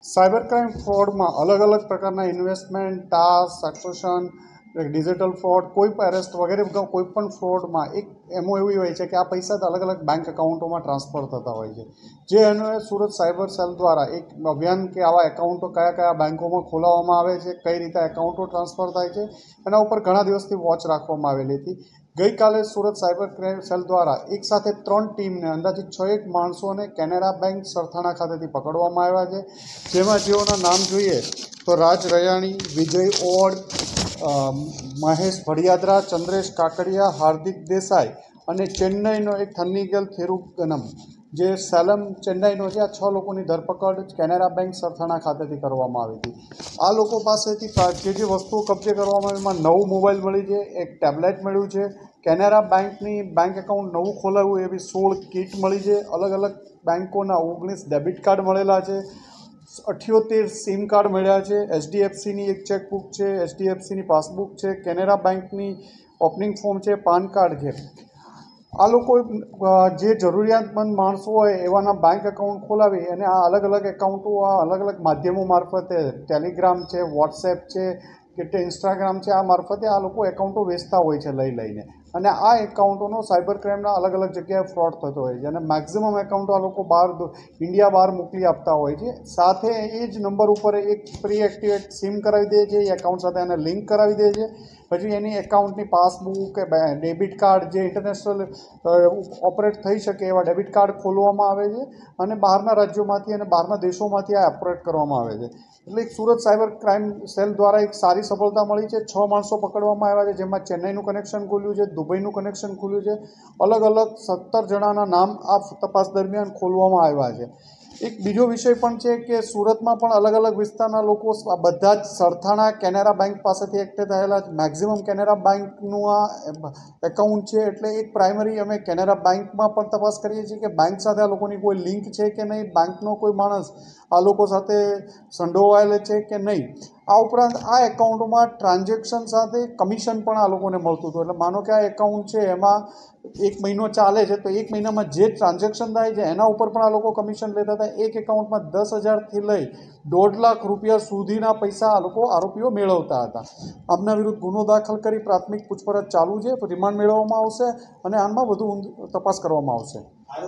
Cyber crime ફ્રોડમાં અલગ અલગ પ્રકારના ઇન્વેસ્ટમેન્ટ ટાસ્ક સક્સેશન ડિજિટલ ફ્રોડ કોઈ પણ એરેસ્ટ વગેરે કોઈ પણ ફ્રોડમાં એક એમો એવી હોય છે કે આ પૈસા અલગ અલગ બેંક એકાઉન્ટોમાં ટ્રાન્સફર થતા હોય છે, જે અન્વયે સુરત સાયબર સેલ દ્વારા એક અભિયાન કે આવા એકાઉન્ટો કયા કયા બેંકોમાં ખોલાવવામાં આવે છે, કઈ રીતે એકાઉન્ટો ટ્રાન્સફર થાય છે, એના ઉપર ઘણા દિવસથી વોચ રાખવામાં આવેલી હતી. ગઈકાલે સુરત સાયબર ક્રાઇમ સેલ દ્વારા એક સાથે 3 ટીમને અંદાજિત 6 માણસોને કેનેરા બેંક સરથાણા ખાતેથી પકડવામાં આવ્યા છે, જેમાં જેઓના નામ જોઈએ તો રાજ રયાણી, વિજય ઓડ, મહેશ ભડિયાદરા, ચંદ્રેશ કાકડિયા, હાર્દિક દેસાઈ અને ચેન્નઈનો એક થન્નીગલ થેરુગનમ જે સેલમ ચેન્નઈનો છે. આ 6 લોકોની ધરપકડ કેનેરા બેંક સરથાણા ખાતેથી કરવામાં આવી હતી. આ લોકો પાસેથી જે વસ્તુઓ કબજે કરવામાં આવી એમાં નવું મોબાઈલ મળી છે, એક ટેબ્લેટ મળ્યું છે, કેનેરા બેંકની બેંક એકાઉન્ટ નવું ખોલાવ્યું એવી 16 કીટ મળી છે, અલગ અલગ બેંકોના 19 ડેબિટ કાર્ડ મળેલા છે, 78 સિમ કાર્ડ મળ્યા છે, એચડીએફસીની એક ચેકબુક છે, એચડીએફસીની પાસબુક છે, કેનેરા બેંકની ઓપનિંગ ફોર્મ છે, પાન કાર્ડ છે. આ લોકો જે જરૂરિયાતમંદ માણસો હોય એવાના બેંક એકાઉન્ટ ખોલાવી અને આ અલગ અલગ એકાઉન્ટો આ અલગ અલગ માધ્યમો મારફતે ટેલિગ્રામ છે, વોટ્સએપ છે કે ઇન્સ્ટાગ્રામ છે, આ મારફતે આ લોકો એકાઉન્ટો વેચતા હોય છે લઈને, અને આ એકાઉન્ટોનો સાયબર ક્રાઇમના અલગ અલગ જગ્યાએ ફ્રોડ થતો હોય છે અને મેક્ઝિમમ એકાઉન્ટો આ લોકો ઇન્ડિયા બહાર મોકલી આપતા હોય છે. સાથે એ જ નંબર ઉપર એક પ્રી એક્ટિવેટ સિમ કરાવી દે છે, એ એકાઉન્ટ સાથે એને લિંક કરાવી દે છે, પછી એની એકાઉન્ટની પાસબુક કે ડેબિટ કાર્ડ જે ઇન્ટરનેશનલ ઓપરેટ થઈ શકે એવા ડેબિટ કાર્ડ ખોલવામાં આવે છે અને બહારના રાજ્યોમાંથી અને બહારના દેશોમાંથી આ ઓપરેટ કરવામાં આવે છે. એટલે એક સુરત સાયબર ક્રાઇમ સેલ દ્વારા એક સારી સફળતા મળી છે. 6 માણસો પકડવામાં આવ્યા છે, જેમાં ચેન્નઈનું કનેક્શન ખુલ્યું છે, દુબઈનું કનેક્શન ખુલ્યું છે. અલગ અલગ 17 જણાના નામ આ તપાસ દરમિયાન ખોલવામાં આવ્યા છે. એક બીજો વિષય પણ છે કે સુરતમાં પણ અલગ અલગ વિસ્તારના લોકો બધા જ સરથાણા કેનેરા બેંક પાસેથી એક્ટિવ થયેલા છે. મેક્ઝિમમ કેનેરા બેંકનું આ એકાઉન્ટ છે, એટલે એક પ્રાઇમરી અમે કેનેરા બેંકમાં પણ તપાસ કરીએ છીએ કે બેંક સાથે આ લોકોની કોઈ લિંક છે કે નહીં, બેંકનો કોઈ માણસ આ લોકો સાથે સંડોવાયેલો છે કે નહીં. આ ઉપરાંત આ એકાઉન્ટમાં ટ્રાન્ઝેક્શન સાથે કમિશન પણ આ લોકોને મળતું હતું. એટલે માનો કે આ એકાઉન્ટ છે એમાં 1 મહિનો ચાલે છે તો 1 મહિનામાં જે ટ્રાન્ઝેક્શન થાય છે એના ઉપર પણ આ લોકો કમિશન લેતા હતા. એક એકાઉન્ટમાં 10,000થી લઈ 1.5 લાખ રૂપિયા સુધીના પૈસા આ લોકો આરોપીઓ મેળવતા હતા. આમના વિરુદ્ધ ગુનો દાખલ કરી પ્રાથમિક પૂછપરછ ચાલુ છે, રિમાન્ડ મેળવવામાં આવશે અને આમાં વધુ તપાસ કરવામાં આવશે.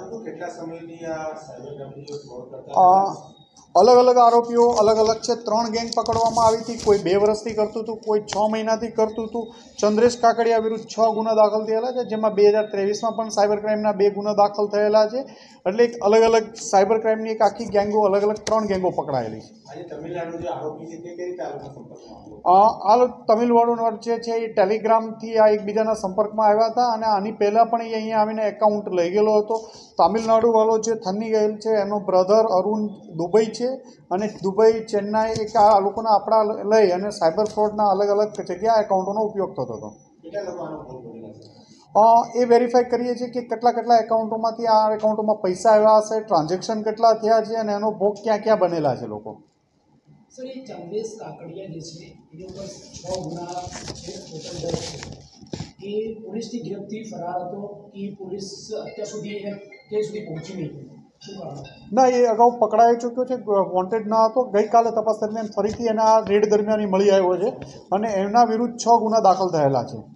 અલગ અલગ આરોપીઓ અલગ અલગ છે. 3 ગેંગ પકડવામાં આવી હતી. કોઈ 2 વર્ષથી કરતું હતું, કોઈ 6 મહિનાથી કરતું હતું. ચંદ્રેશ કાકડિયા વિરુદ્ધ 6 ગુના દાખલ થયેલા છે, જેમાં 2023માં પણ સાયબર ક્રાઇમના 2 ગુના દાખલ થયેલા છે. એટલે એક અલગ અલગ સાયબર ક્રાઇમની એક આખી ગેંગો અલગ અલગ 3 ગેંગો પકડાયેલી છે. આ તમિલવાળો જે છે એ ટેલિગ્રામથી આ એકબીજાના સંપર્કમાં આવ્યા હતા અને આની પહેલાં પણ એ અહીંયા આવીને એકાઉન્ટ લઈ ગયેલો હતો. તામિલનાડુવાળો જે થન્ની ગયેલ છે એનો બ્રધર અરુણ દુબઈ છે અને દુબઈ ચેન્નાઈ એક આ લોકોના આપણા લઈ અને સાયબર ફ્રોડના અલગ અલગ જગ્યા એકાઉન્ટોનો ઉપયોગ થતો હતો. એ વેરીફાઈ કરીએ છીએ કે કેટલા એકાઉન્ટોમાંથી આ એકાઉન્ટોમાં પૈસા આવ્યા હશે, ટ્રાન્ઝેક્શન કેટલા થયા છે અને એનો ભોગ ક્યાં ક્યાં બનેલા છે લોકો. સર, એ ચંદ્રેશ કાકડિયા જે છે એની ઉપર 6 ગુના છે, ટોટલ 10 છે. એ પોલીસની ઝડપથી ફરાર હતો. એ પોલીસ અત્યાર સુધી કેસ સુધી પહોંચી નહીં. ના, એ અગાઉ પકડાઈ ચૂક્યો છે, વોન્ટેડ ના હતો. ગઈકાલે તપાસ દરમિયાન ફરીથી એના રેડ દરમિયાન મળી આવ્યો છે અને એના વિરુદ્ધ 6 ગુના દાખલ થયેલા છે.